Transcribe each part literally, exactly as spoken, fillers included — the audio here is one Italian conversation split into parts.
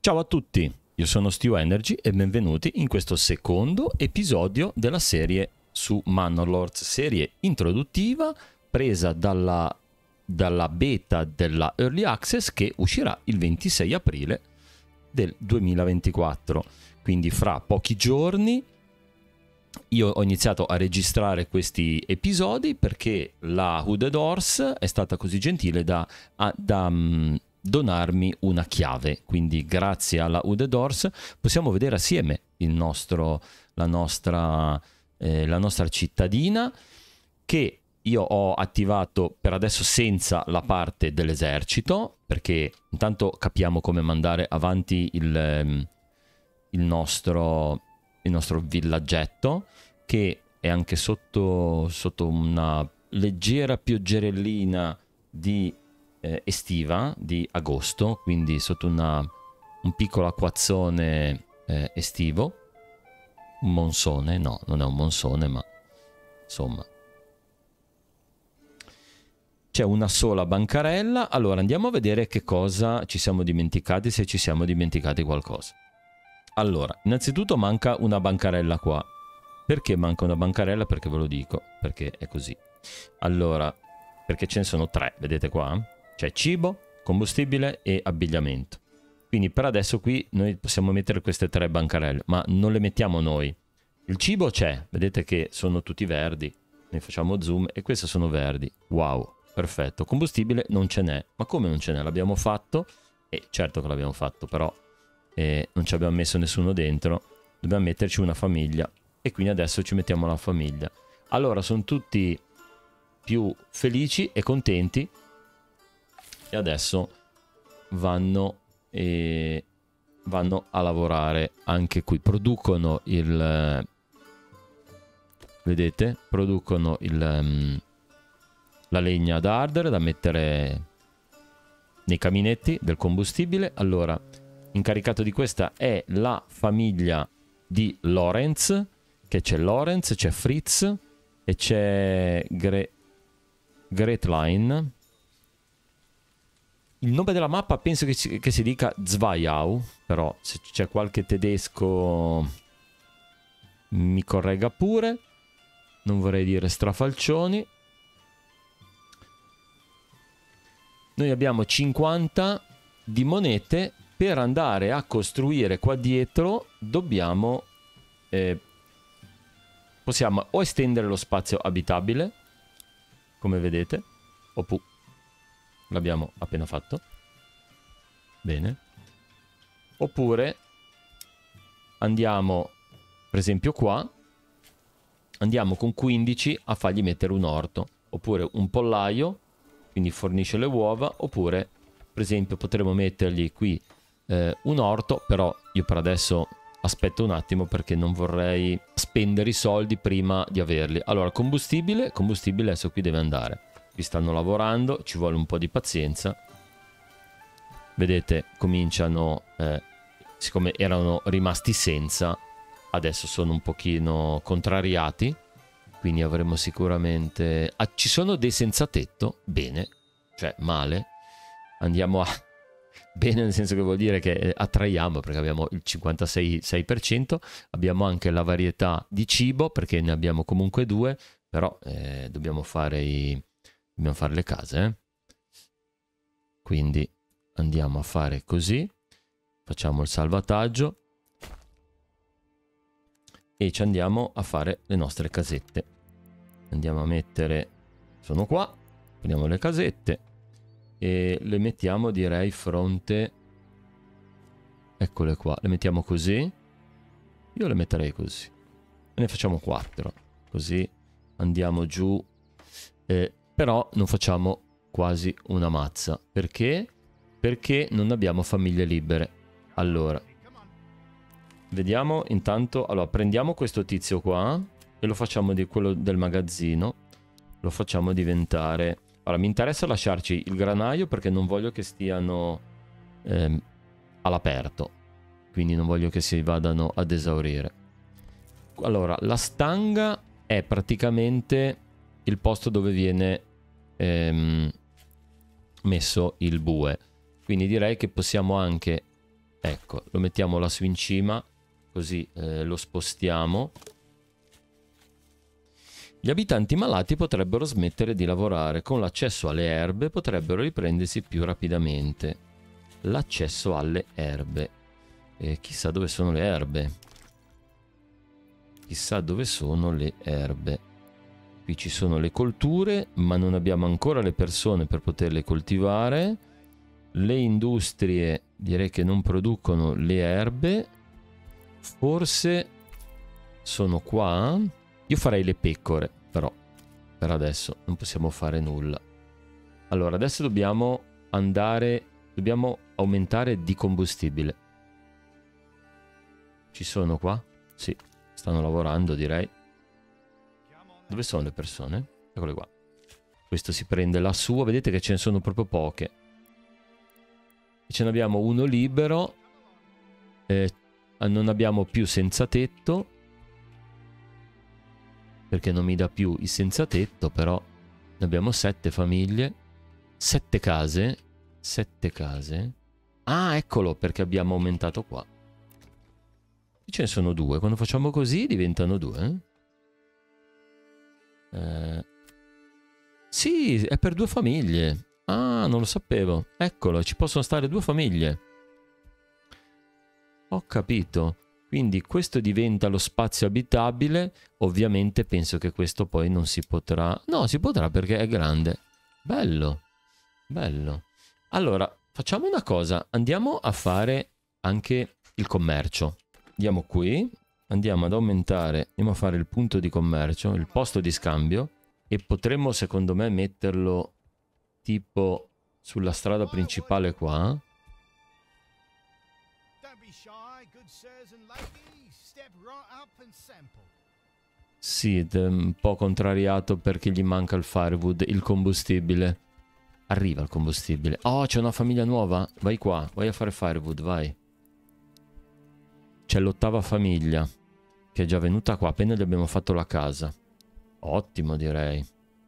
Ciao a tutti, io sono Steel Energy e benvenuti in questo secondo episodio della serie su Manor Lords, serie introduttiva presa dalla, dalla beta della Early Access che uscirà il ventisei aprile del duemilaventiquattro, quindi fra pochi giorni. Io ho iniziato a registrare questi episodi perché la Hooded Horse è stata così gentile da, a, da um, donarmi una chiave, quindi grazie alla Hooded Horse possiamo vedere assieme il nostro, la, nostra, eh, la nostra cittadina, che io ho attivato per adesso senza la parte dell'esercito, perché intanto capiamo come mandare avanti il, il nostro... il nostro villaggetto, che è anche sotto, sotto una leggera pioggerellina di eh, estiva, di agosto, quindi sotto una, un piccolo acquazzone eh, estivo, un monsone, no, non è un monsone, ma insomma. C'è una sola bancarella, allora andiamo a vedere che cosa ci siamo dimenticati, se ci siamo dimenticati qualcosa. Allora, innanzitutto manca una bancarella qua. Perché manca una bancarella? Perché ve lo dico, perché è così. Allora, perché ce ne sono tre, vedete qua? C'è cibo, combustibile e abbigliamento. Quindi per adesso qui noi possiamo mettere queste tre bancarelle, ma non le mettiamo noi. Il cibo c'è, vedete che sono tutti verdi. Ne facciamo zoom e queste sono verdi. Wow, perfetto. Combustibile non ce n'è. Ma come non ce n'è? L'abbiamo fatto? E certo che l'abbiamo fatto, però... e non ci abbiamo messo nessuno dentro, dobbiamo metterci una famiglia e quindi adesso ci mettiamo la famiglia. Allora sono tutti più felici e contenti e adesso vanno, e vanno a lavorare anche qui, producono il, vedete, producono il, um, la legna da ardere da mettere nei caminetti del combustibile. Allora, incaricato di questa è la famiglia di Lorenz, che c'è Lorenz, c'è Fritz e c'è Gre Gretlein. Il nome della mappa penso che si, che si dica Zweiau, però se c'è qualche tedesco mi corregga pure, non vorrei dire strafalcioni. Noi abbiamo cinquanta di monete. Per andare a costruire qua dietro dobbiamo eh, possiamo o estendere lo spazio abitabile, come vedete, oppure l'abbiamo appena fatto, bene, oppure andiamo per esempio qua, andiamo con quindici a fargli mettere un orto, oppure un pollaio, quindi fornisce le uova, oppure per esempio potremmo mettergli qui Eh, un orto, però io per adesso aspetto un attimo perché non vorrei spendere i soldi prima di averli. Allora, combustibile, combustibile adesso qui deve andare. Qui stanno lavorando, ci vuole un po' di pazienza. Vedete, cominciano, eh, siccome erano rimasti senza, adesso sono un pochino contrariati, quindi avremo sicuramente... Ah, ci sono dei senza tetto? Bene, cioè male. Andiamo a... Bene, nel senso che vuol dire che attraiamo, perché abbiamo il cinquantasei per cento, abbiamo anche la varietà di cibo, perché ne abbiamo comunque due, però eh, dobbiamo, fare i... dobbiamo fare le case. Eh? Quindi andiamo a fare così, facciamo il salvataggio e ci andiamo a fare le nostre casette. Andiamo a mettere, sono qua, prendiamo le casette. E le mettiamo direi fronte, eccole qua, le mettiamo così, io le metterei così e ne facciamo quattro, così andiamo giù, eh, però non facciamo quasi una mazza, perché? Perché non abbiamo famiglie libere. Allora vediamo intanto, allora prendiamo questo tizio qua e lo facciamo di quello del magazzino, lo facciamo diventare... Allora, mi interessa lasciarci il granaio perché non voglio che stiano ehm, all'aperto. Quindi non voglio che si vadano ad esaurire. Allora, la stanga è praticamente il posto dove viene ehm, messo il bue. Quindi direi che possiamo anche Ecco, lo mettiamo lassù in cima, così eh, lo spostiamo. Gli abitanti malati potrebbero smettere di lavorare. Con l'accesso alle erbe potrebbero riprendersi più rapidamente. L'accesso alle erbe. Eh, chissà dove sono le erbe. Chissà dove sono le erbe. Qui ci sono le colture, ma non abbiamo ancora le persone per poterle coltivare. Le industrie direi che non producono le erbe. Forse sono qua. Io farei le pecore, però per adesso non possiamo fare nulla. Allora, adesso dobbiamo andare, dobbiamo aumentare di combustibile. Ci sono qua? Sì, stanno lavorando, direi. Dove sono le persone? Eccole qua. Questo si prende la sua, vedete che ce ne sono proprio poche. E ce ne abbiamo uno libero. Eh, non abbiamo più senza tetto. Perché non mi dà più i senza tetto, però ne abbiamo sette famiglie, sette case, sette case. Ah, eccolo, perché abbiamo aumentato qua. Qui ce ne sono due, quando facciamo così diventano due. Eh, sì, è per due famiglie. Ah, non lo sapevo. Eccolo, ci possono stare due famiglie. Ho capito. Quindi questo diventa lo spazio abitabile. Ovviamente penso che questo poi non si potrà... No, si potrà perché è grande. Bello. Bello. Allora, facciamo una cosa. Andiamo a fare anche il commercio. Andiamo qui. Andiamo ad aumentare. Andiamo a fare il punto di commercio. Il posto di scambio. E potremmo, secondo me, metterlo tipo sulla strada principale qua. Sì, è un po' contrariato perché gli manca il firewood, il combustibile. Arriva il combustibile. Oh, c'è una famiglia nuova? Vai qua, vai a fare firewood, vai. C'è l'ottava famiglia che è già venuta qua, appena gli abbiamo fatto la casa. Ottimo, direi.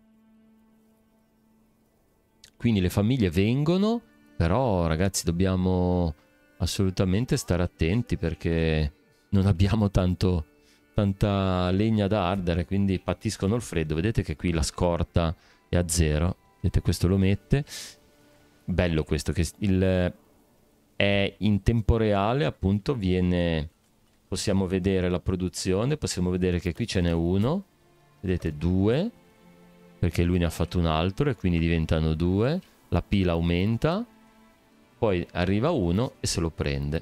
Quindi le famiglie vengono, però ragazzi dobbiamo assolutamente stare attenti perché non abbiamo tanto, tanta legna da ardere, quindi patiscono il freddo. Vedete che qui la scorta è a zero. Vedete, questo lo mette. Bello questo, che il, è in tempo reale, appunto, viene... Possiamo vedere la produzione, possiamo vedere che qui ce n'è uno. Vedete, due, perché lui ne ha fatto un altro e quindi diventano due. La pila aumenta. Poi arriva uno e se lo prende.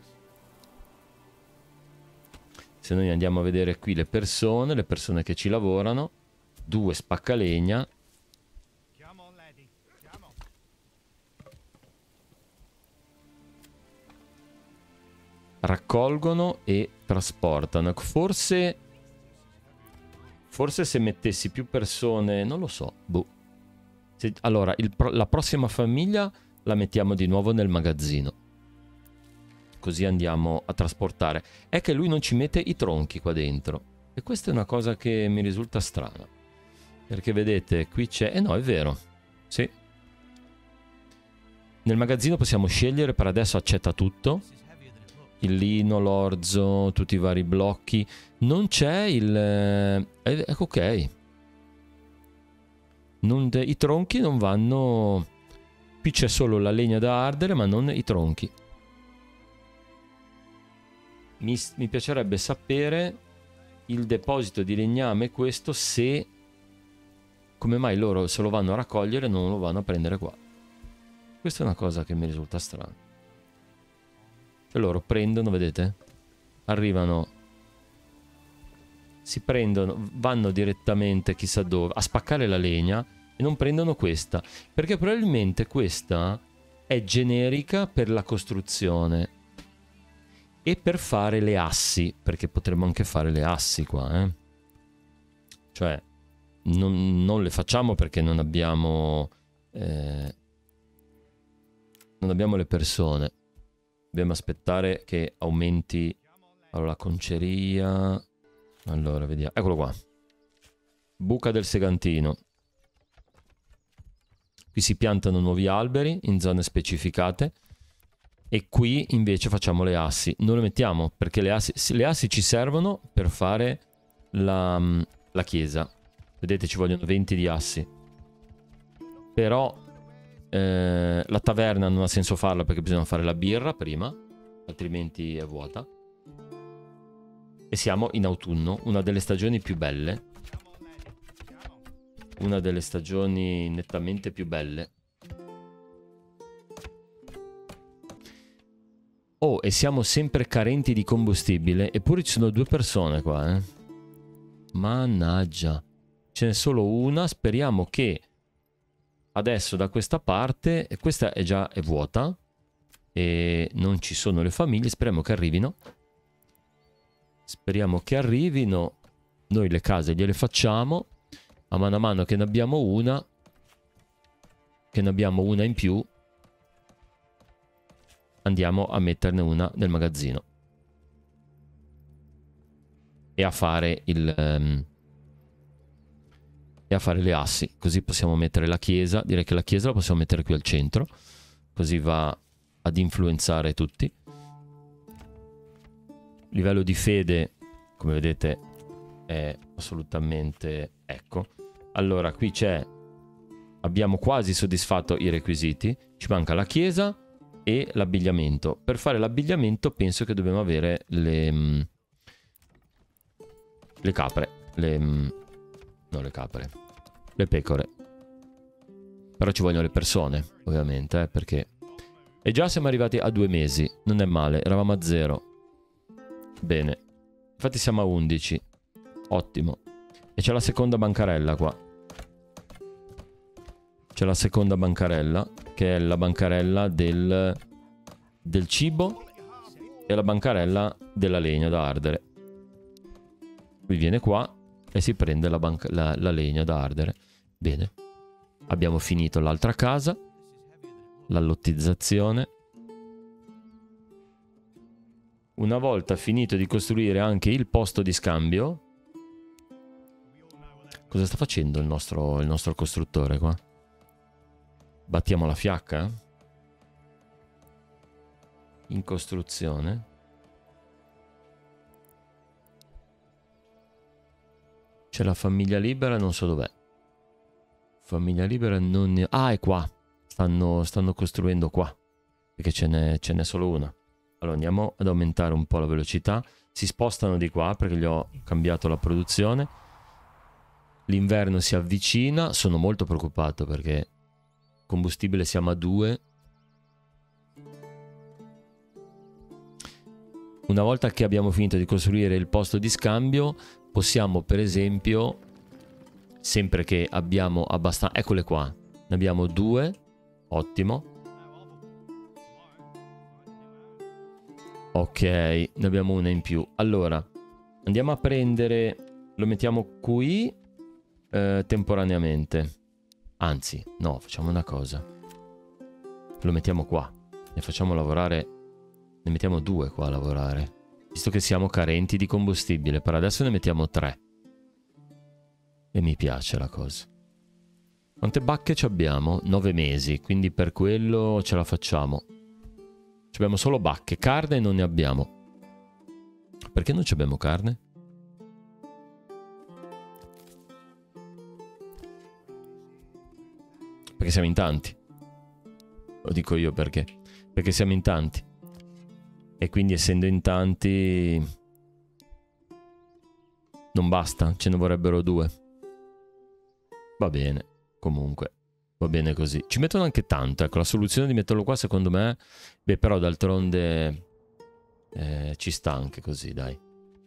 Se noi andiamo a vedere qui le persone, le persone che ci lavorano, due spaccalegna. Raccolgono e trasportano. Forse... Forse se mettessi più persone... Non lo so. Boh. Se, allora, il, la prossima famiglia... la mettiamo di nuovo nel magazzino. Così andiamo a trasportare. È che lui non ci mette i tronchi qua dentro. E questa è una cosa che mi risulta strana. Perché vedete, qui c'è... Eh no, è vero. Sì. Nel magazzino possiamo scegliere, per adesso accetta tutto. Il lino, l'orzo, tutti i vari blocchi. Non c'è il... Eh, ecco, ok. Non de... I tronchi non vanno... Qui c'è solo la legna da ardere, ma non i tronchi. Mi, mi piacerebbe sapere il deposito di legname, questo, se... Come mai loro se lo vanno a raccogliere e non lo vanno a prendere qua. Questa è una cosa che mi risulta strana. Cioè loro prendono, vedete? Arrivano... Si prendono, vanno direttamente chissà dove, a spaccare la legna... E non prendono questa, perché probabilmente questa è generica per la costruzione e per fare le assi, perché potremmo anche fare le assi qua, eh? Cioè non, non le facciamo perché non abbiamo eh, non abbiamo le persone, dobbiamo aspettare che aumenti. Allora, la conceria, allora vediamo, eccolo qua, buca del Segantino. Qui si piantano nuovi alberi in zone specificate. E qui invece facciamo le assi. Non le mettiamo perché le assi, le assi ci servono per fare la, la chiesa. Vedete, ci vogliono venti di assi. Però eh, la taverna non ha senso farla perché bisogna fare la birra prima, altrimenti è vuota. E siamo in autunno, una delle stagioni più belle. Una delle stagioni nettamente più belle. Oh, e siamo sempre carenti di combustibile. Eppure ci sono due persone qua, eh. Mannaggia. Ce n'è solo una. Speriamo che adesso da questa parte... E questa è già è vuota. E non ci sono le famiglie. Speriamo che arrivino. Speriamo che arrivino. Noi le case gliele facciamo. A mano a mano che ne abbiamo una. Che ne abbiamo una in più. Andiamo a metterne una nel magazzino. E a fare il... Um, e a fare le assi. Così possiamo mettere la chiesa. Direi che la chiesa la possiamo mettere qui al centro. Così va ad influenzare tutti. Livello di fede, come vedete, è assolutamente... Ecco. Allora, qui c'è... Abbiamo quasi soddisfatto i requisiti. Ci manca la chiesa... e l'abbigliamento. Per fare l'abbigliamento penso che dobbiamo avere le mh, le capre, le mh, no le capre, le pecore. Però ci vogliono le persone, ovviamente, eh, perché e già siamo arrivati a due mesi, non è male, eravamo a zero. Bene. Infatti siamo a undici. Ottimo. E c'è la seconda bancarella qua. C'è la seconda bancarella, che è la bancarella del, del cibo e la bancarella della legna da ardere. Lui viene qua e si prende la, la, la legna da ardere. Bene. Abbiamo finito l'altra casa, la lottizzazione. Una volta finito di costruire anche il posto di scambio... Cosa sta facendo il nostro, il nostro costruttore qua? Battiamo la fiacca? In costruzione. C'è la famiglia libera, non so dov'è. Famiglia libera non ne... Ah, è qua. Stanno, stanno costruendo qua. Perché ce n'è solo una. Allora andiamo ad aumentare un po' la velocità. Si spostano di qua perché gli ho cambiato la produzione. L'inverno si avvicina. Sono molto preoccupato perché... Combustibile siamo a due. Una volta che abbiamo finito di costruire il posto di scambio, possiamo per esempio, sempre che abbiamo abbastanza... Eccole qua. Ne abbiamo due. Ottimo. Ok, ne abbiamo una in più. Allora, andiamo a prendere... Lo mettiamo qui eh, temporaneamente. Anzi, no, facciamo una cosa. Lo mettiamo qua. Ne facciamo lavorare... Ne mettiamo due qua a lavorare. Visto che siamo carenti di combustibile. Per adesso ne mettiamo tre. E mi piace la cosa. Quante bacche ci abbiamo? Nove mesi. Quindi per quello ce la facciamo. Ci abbiamo solo bacche. Carne non ne abbiamo. Perché non ci abbiamo carne? Perché siamo in tanti. Lo dico io perché. Perché siamo in tanti. E quindi essendo in tanti... Non basta. Ce ne vorrebbero due. Va bene. Comunque. Va bene così. Ci mettono anche tanto. Ecco, la soluzione di metterlo qua secondo me... Beh, però d'altronde... Eh, ci sta anche così, dai.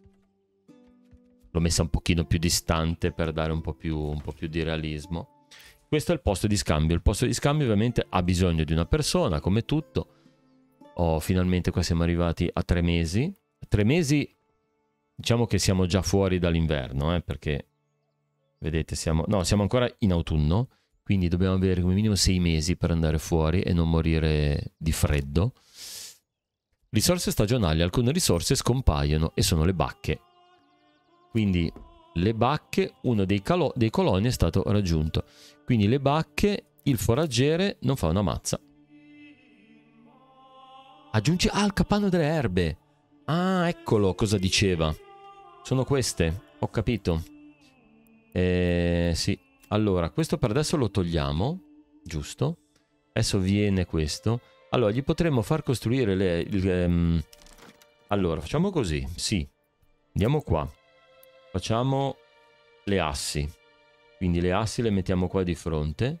L'ho messa un pochino più distante per dare un po' più, un po' più di realismo. Questo è il posto di scambio. Il posto di scambio ovviamente ha bisogno di una persona, come tutto. Oh, finalmente qua siamo arrivati a tre mesi. Tre mesi, diciamo che siamo già fuori dall'inverno, eh, perché, vedete, siamo... No, siamo ancora in autunno, quindi dobbiamo avere come minimo sei mesi per andare fuori e non morire di freddo. Risorse stagionali. Alcune risorse scompaiono e sono le bacche. Quindi... Le bacche, uno dei, dei coloni è stato raggiunto. Quindi le bacche, il foraggere non fa una mazza. Aggiungi... Ah, il capanno delle erbe. Ah, eccolo cosa diceva. Sono queste. Ho capito. Eh, sì. Allora, questo per adesso lo togliamo. Giusto. Adesso viene questo. Allora, gli potremmo far costruire le... Il, um... Allora, facciamo così. Sì. Andiamo qua. Facciamo le assi. Quindi le assi le mettiamo qua di fronte.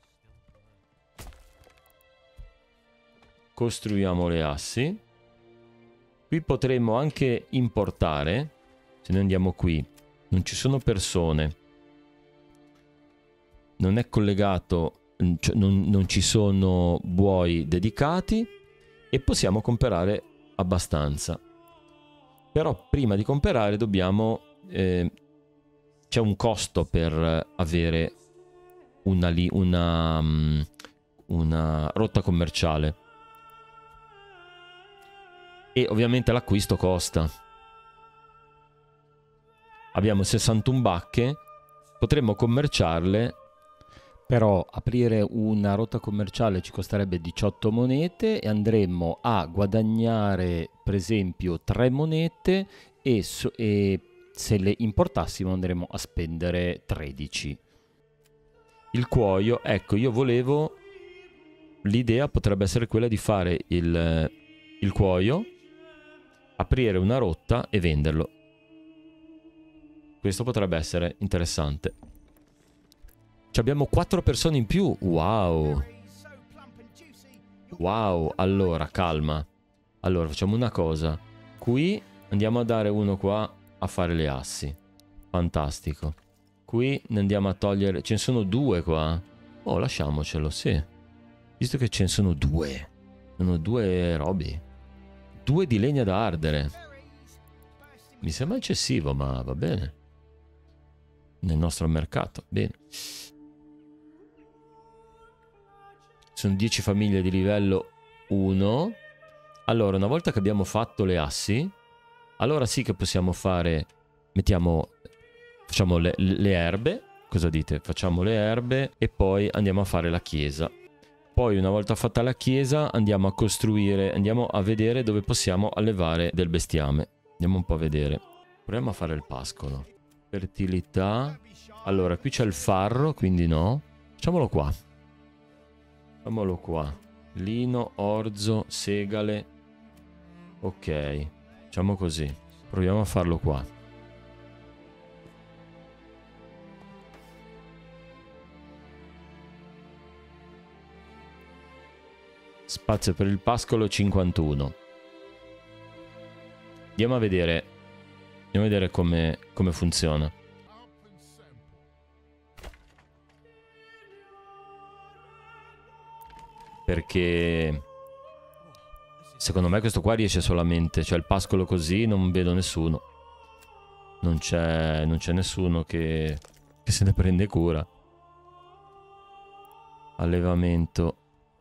Costruiamo le assi. Qui potremmo anche importare. Se noi andiamo qui, non ci sono persone. Non è collegato, cioè non, non ci sono buoi dedicati. E possiamo comprare abbastanza. Però prima di comprare dobbiamo... Eh, c'è un costo per avere una, li, una, um, una rotta commerciale. E ovviamente l'acquisto costa. Abbiamo sessantuno bacche. Potremmo commerciarle. Però aprire una rotta commerciale ci costerebbe diciotto monete. E andremmo a guadagnare per esempio tre monete. E, so, e se le importassimo andremo a spendere tredici. Il cuoio, ecco, io volevo... L'idea potrebbe essere quella di fare il, il cuoio, aprire una rotta e venderlo. Questo potrebbe essere interessante. Ci abbiamo quattro persone in più. Wow. Wow. Allora, calma. Allora, facciamo una cosa. Qui andiamo a dare uno qua a fare le assi. Fantastico. Qui ne andiamo a togliere... Ce ne sono due qua. Oh, lasciamocelo, sì. Visto che ce ne sono due. Sono due robi. Due di legna da ardere. Mi sembra eccessivo, ma va bene. Nel nostro mercato. Bene. Sono dieci famiglie di livello uno. Allora, una volta che abbiamo fatto le assi, allora sì che possiamo fare... Mettiamo... Facciamo le, le erbe. Cosa dite? Facciamo le erbe e poi andiamo a fare la chiesa. Poi una volta fatta la chiesa andiamo a costruire, andiamo a vedere dove possiamo allevare del bestiame. Andiamo un po' a vedere. Proviamo a fare il pascolo. Fertilità. Allora, qui c'è il farro, quindi no. Facciamolo qua. Facciamolo qua. Lino, orzo, segale. Ok. Facciamo così. Proviamo a farlo qua. Spazio per il pascolo cinquantuno. Andiamo a vedere. Andiamo a vedere come, come funziona. Perché secondo me questo qua riesce solamente. Cioè il pascolo così non vedo nessuno. Non c'è non c'è nessuno che, che se ne prende cura. Allevamento.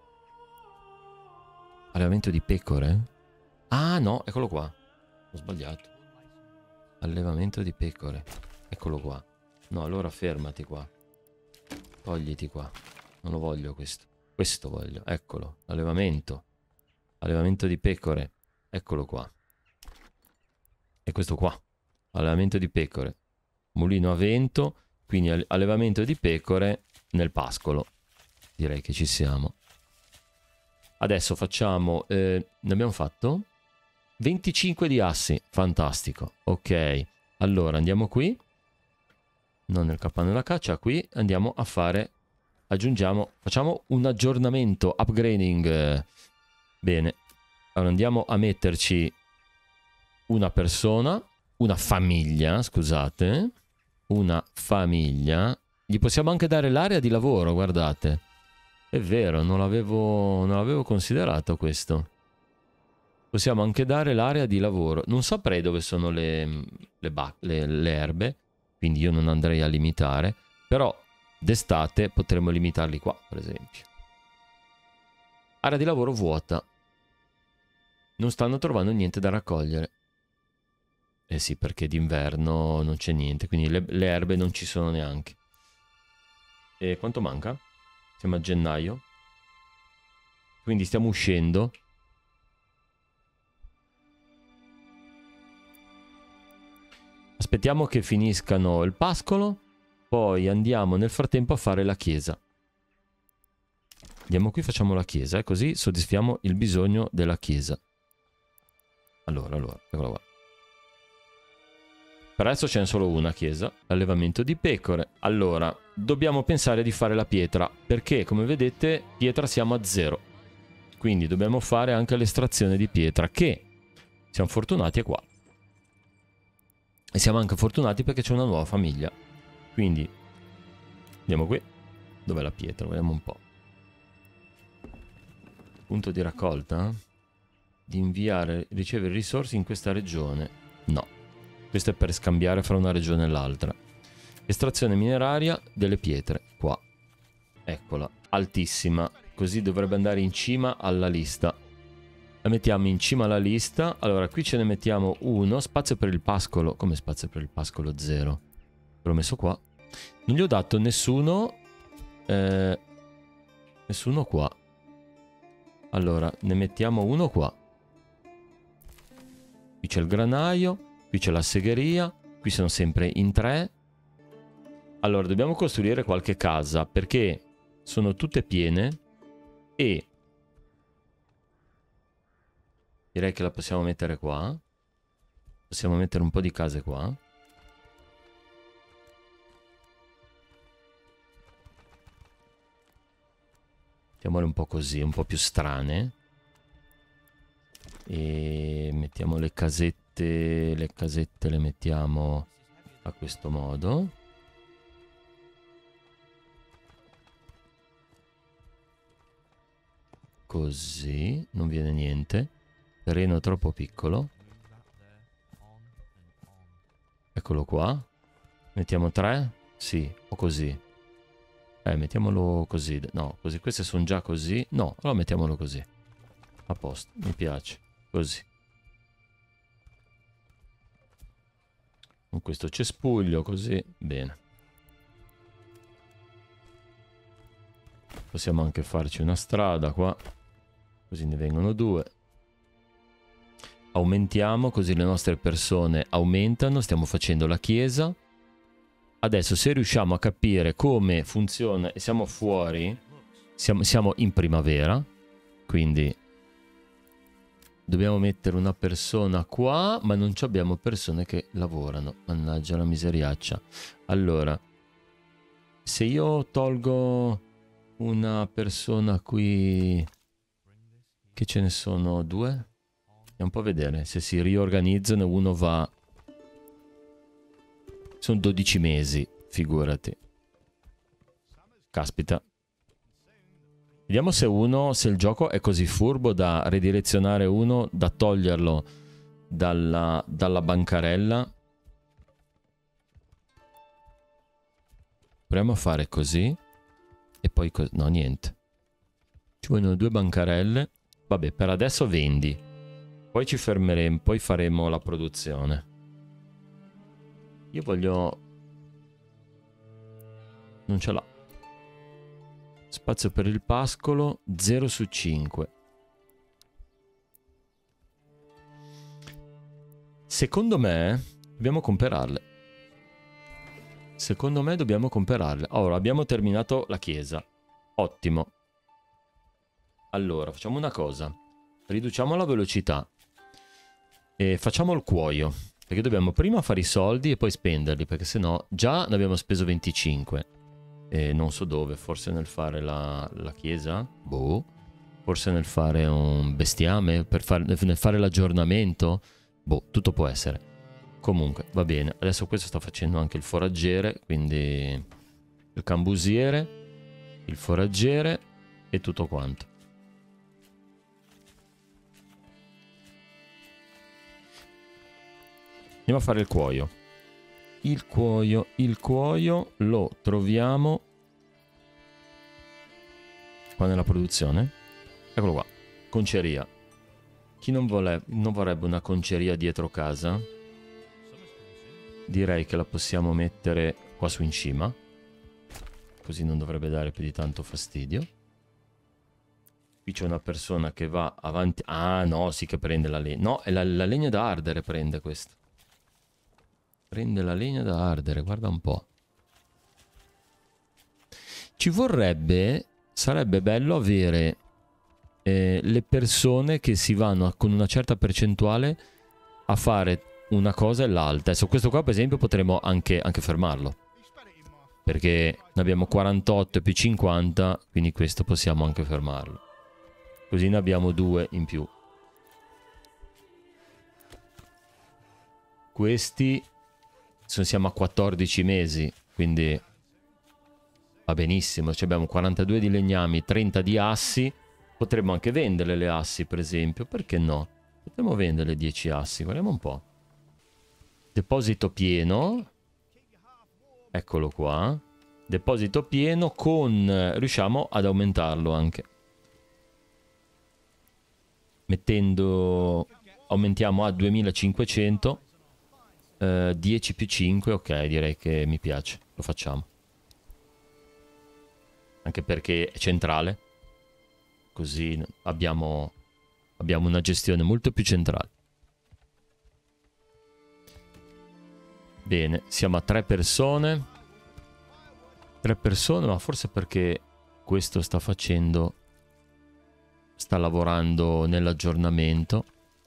Allevamento di pecore? Ah no, eccolo qua. Ho sbagliato. Allevamento di pecore. Eccolo qua. No, allora fermati qua. Togliti qua. Non lo voglio questo. Questo voglio. Eccolo. Allevamento. Allevamento di pecore. Eccolo qua. E questo qua. Allevamento di pecore. Mulino a vento. Quindi allevamento di pecore nel pascolo. Direi che ci siamo. Adesso facciamo... Eh, ne abbiamo fatto? venticinque di assi. Fantastico. Ok. Allora andiamo qui. Non nel capanno della caccia. Qui andiamo a fare... Aggiungiamo... Facciamo un aggiornamento. Upgrading. Bene. Allora andiamo a metterci una persona. Una famiglia. Scusate. Una famiglia. Gli possiamo anche dare l'area di lavoro. Guardate. È vero, non l'avevo non l'avevo considerato questo. Possiamo anche dare l'area di lavoro. Non saprei dove sono le, le, le, le erbe, quindi io non andrei a limitare. Però d'estate potremmo limitarli qua, per esempio. Area di lavoro vuota. Non stanno trovando niente da raccogliere. Eh sì, perché d'inverno non c'è niente, quindi le, le erbe non ci sono neanche. E quanto manca? Siamo a gennaio. Quindi stiamo uscendo. aspettiamo che finiscano il pascolo, poi andiamo nel frattempo a fare la chiesa. Andiamo qui, facciamo la chiesa, e così soddisfiamo il bisogno della chiesa. Allora, allora, eccola qua. Per adesso c'è solo una chiesa, allevamento di pecore. Allora, dobbiamo pensare di fare la pietra, perché come vedete, pietra siamo a zero. Quindi dobbiamo fare anche l'estrazione di pietra, che siamo fortunati è qua. E siamo anche fortunati perché c'è una nuova famiglia. Quindi, andiamo qui. Dov'è la pietra? Vediamo un po'. Punto di raccolta? Di inviare, ricevere risorse in questa regione. No. Questo è per scambiare fra una regione e l'altra. Estrazione mineraria delle pietre. Qua. Eccola. Altissima. Così dovrebbe andare in cima alla lista. La mettiamo in cima alla lista. Allora, qui ce ne mettiamo uno. Spazio per il pascolo. Come spazio per il pascolo? Zero. L'ho messo qua. Non gli ho dato nessuno. Eh, nessuno qua. Allora, ne mettiamo uno qua. Qui c'è il granaio. Qui c'è la segheria. Qui sono sempre in tre. Allora, dobbiamo costruire qualche casa, perché sono tutte piene. E direi che la possiamo mettere qua. Possiamo mettere un po' di case qua. Mettiamole un po' così, un po' più strane. E mettiamo le casette. Le casette le mettiamo a questo modo. Così, non viene niente. Terreno troppo piccolo. Eccolo qua. Mettiamo tre? Sì, o così. Eh, mettiamolo così. No, così. Queste sono già così. No, allora mettiamolo così. A posto, mi piace. Così. Con questo cespuglio, così. Bene. Possiamo anche farci una strada qua. Così ne vengono due. Aumentiamo, così le nostre persone aumentano. Stiamo facendo la chiesa. Adesso, se riusciamo a capire come funziona e siamo fuori, siamo, siamo in primavera, quindi dobbiamo mettere una persona qua, ma non abbiamo persone che lavorano. Mannaggia la miseriaccia. Allora, se io tolgo una persona qui, che ce ne sono due? Andiamo un po' a vedere se si riorganizzano. Uno va... Sono dodici mesi, figurati. Caspita. Vediamo se uno, se il gioco è così furbo da ridirezionare uno, da toglierlo dalla, dalla bancarella. Proviamo a fare così. E poi così. No, niente. Ci vogliono due bancarelle. Vabbè, per adesso vendi. Poi ci fermeremo, poi faremo la produzione. Io voglio... Non ce l'ha. Spazio per il pascolo zero su cinque. Secondo me dobbiamo comperarle. Secondo me dobbiamo comperarle. Ora abbiamo terminato la chiesa. Ottimo. Allora facciamo una cosa. Riduciamo la velocità. E facciamo il cuoio. Perché dobbiamo prima fare i soldi e poi spenderli. Perché sennò già ne abbiamo speso venticinque. E non so dove. Forse nel fare la, la chiesa? Boh. Forse nel fare un bestiame? Per far, nel fare l'aggiornamento? Boh, tutto può essere. Comunque, va bene. Adesso questo sta facendo anche il foraggiere. Quindi il cambusiere, il foraggiere e tutto quanto. Andiamo a fare il cuoio. Il cuoio, il cuoio lo troviamo qua nella produzione. Eccolo qua. Conceria. Chi non, vole, non vorrebbe una conceria dietro casa? Direi che la possiamo mettere qua su in cima. Così non dovrebbe dare più di tanto fastidio. Qui c'è una persona che va avanti. Ah no, sì che prende la legna. No, è la, la legna da ardere prende questo. Prende la legna da ardere, guarda un po'. Ci vorrebbe, sarebbe bello avere eh, le persone che si vanno a, con una certa percentuale a fare una cosa e l'altra. Adesso questo qua per esempio potremmo anche, anche fermarlo. Perché ne abbiamo quarantotto più cinquanta, quindi questo possiamo anche fermarlo. Così ne abbiamo due in più. Questi siamo a quattordici mesi, quindi va benissimo. Cioè abbiamo quarantadue di legnami, trenta di assi. Potremmo anche vendere le assi, per esempio. Perché no? Potremmo vendere dieci assi, guardiamo un po'. Deposito pieno. Eccolo qua. Deposito pieno con... riusciamo ad aumentarlo anche. Mettendo... aumentiamo a duemilacinquecento. Uh, dieci più cinque, ok, direi che mi piace. Lo facciamo. Anche perché è centrale. Così abbiamo, abbiamo una gestione molto più centrale. Bene, siamo a tre persone. Tre persone, ma forse perché questo sta facendo... sta lavorando nell'aggiornamento.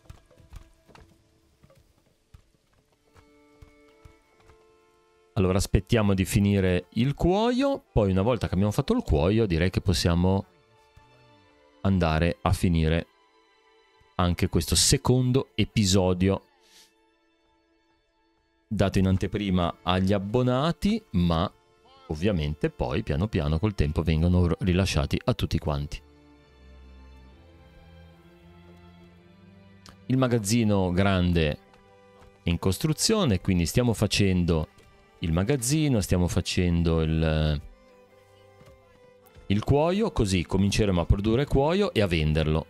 Allora aspettiamo di finire il cuoio, poi una volta che abbiamo fatto il cuoio direi che possiamo andare a finire anche questo secondo episodio dato in anteprima agli abbonati, ma ovviamente poi piano piano col tempo vengono rilasciati a tutti quanti. Il magazzino grande è in costruzione, quindi stiamo facendo il magazzino, stiamo facendo il, il cuoio, così cominceremo a produrre cuoio e a venderlo.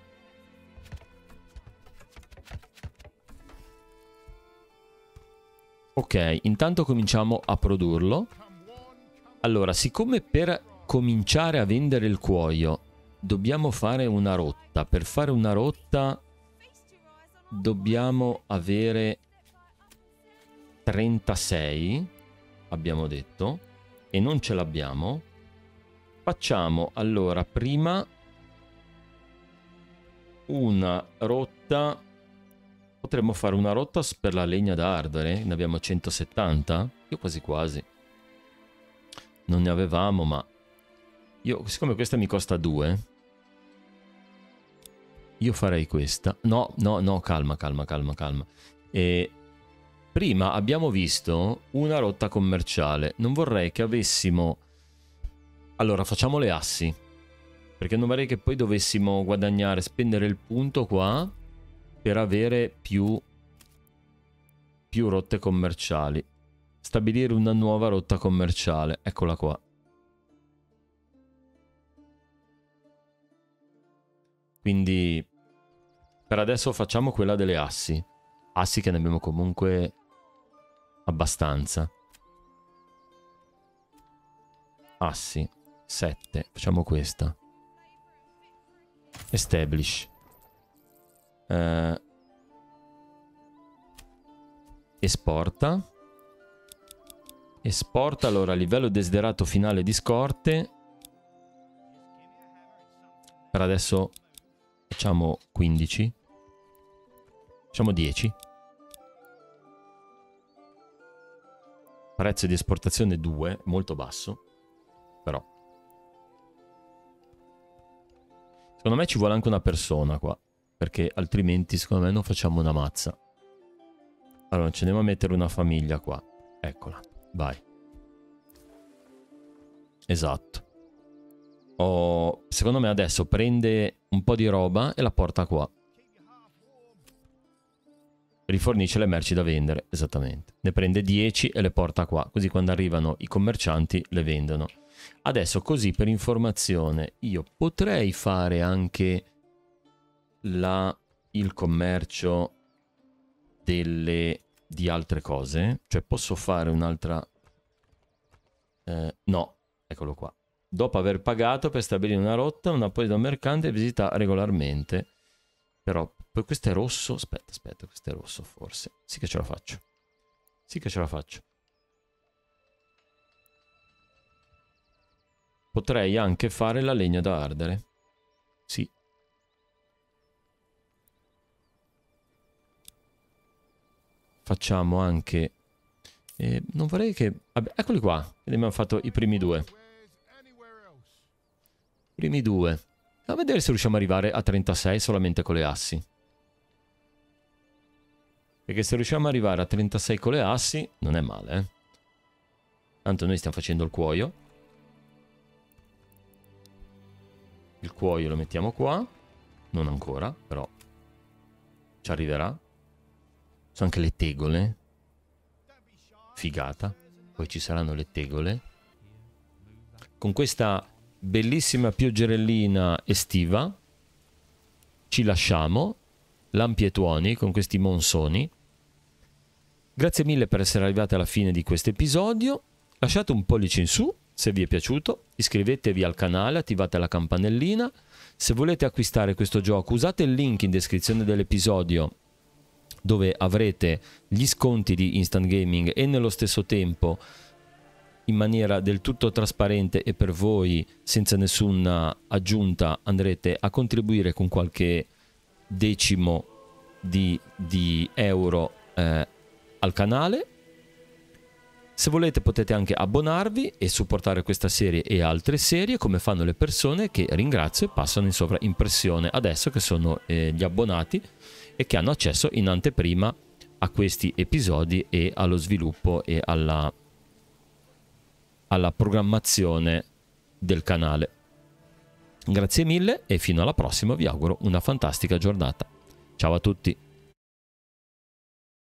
Ok, intanto cominciamo a produrlo. Allora, siccome per cominciare a vendere il cuoio dobbiamo fare una rotta, per fare una rotta dobbiamo avere trentasei, abbiamo detto, e non ce l'abbiamo. Facciamo allora prima una rotta. Potremmo fare una rotta per la legna da ardere. Ne abbiamo centosettanta? Io quasi quasi. Non ne avevamo, ma io, siccome questa mi costa due, io farei questa. No, no, no, calma, calma, calma, calma. E prima abbiamo visto una rotta commerciale. Non vorrei che avessimo... Allora, facciamo le assi. Perché non vorrei che poi dovessimo guadagnare, spendere il punto qua per avere più, più rotte commerciali. Stabilire una nuova rotta commerciale. Eccola qua. Quindi per adesso facciamo quella delle assi. Assi che ne abbiamo comunque abbastanza. Assi. sette. Facciamo questa. Establish. Uh, esporta. Esporta. Allora, livello desiderato finale di scorte. Per adesso facciamo quindici. Facciamo dieci. Prezzo di esportazione due, molto basso. Però secondo me ci vuole anche una persona qua, perché altrimenti secondo me non facciamo una mazza. Allora ci andiamo a mettere una famiglia qua. Eccola, vai. Esatto. Oh, secondo me adesso prende un po' di roba e la porta qua. Rifornisce le merci da vendere, esattamente. Ne prende dieci e le porta qua, così quando arrivano i commercianti le vendono. Adesso, così per informazione, io potrei fare anche la, il commercio delle, di altre cose. Cioè posso fare un'altra... Eh, no, eccolo qua. Dopo aver pagato per stabilire una rotta, un apposito mercante visita regolarmente. Però, poi questo è rosso. Aspetta, aspetta, questo è rosso forse. Sì che ce la faccio. Sì che ce la faccio. Potrei anche fare la legna da ardere. Sì. Facciamo anche... Eh, non vorrei che... Vabbè, eccoli qua. Abbiamo fatto i primi due. Primi due. A vedere se riusciamo ad arrivare a trentasei solamente con le assi. Perché se riusciamo ad arrivare a trentasei con le assi, non è male, eh. Tanto noi stiamo facendo il cuoio. Il cuoio lo mettiamo qua. Non ancora, però ci arriverà. Sono anche le tegole. Figata. Poi ci saranno le tegole. Con questa bellissima pioggerellina estiva ci lasciamo. Lampi e tuoni con questi monsoni. Grazie mille per essere arrivati alla fine di questo episodio. Lasciate un pollice in su se vi è piaciuto, iscrivetevi al canale, attivate la campanellina. Se volete acquistare questo gioco usate il link in descrizione dell'episodio dove avrete gli sconti di Instant Gaming e nello stesso tempo in maniera del tutto trasparente e per voi senza nessuna aggiunta andrete a contribuire con qualche decimo di, di euro eh, al canale. Se volete potete anche abbonarvi e supportare questa serie e altre serie come fanno le persone che ringrazio e passano in sovraimpressione adesso, che sono eh, gli abbonati e che hanno accesso in anteprima a questi episodi e allo sviluppo e alla, alla programmazione del canale. Grazie mille e fino alla prossima vi auguro una fantastica giornata. Ciao a tutti!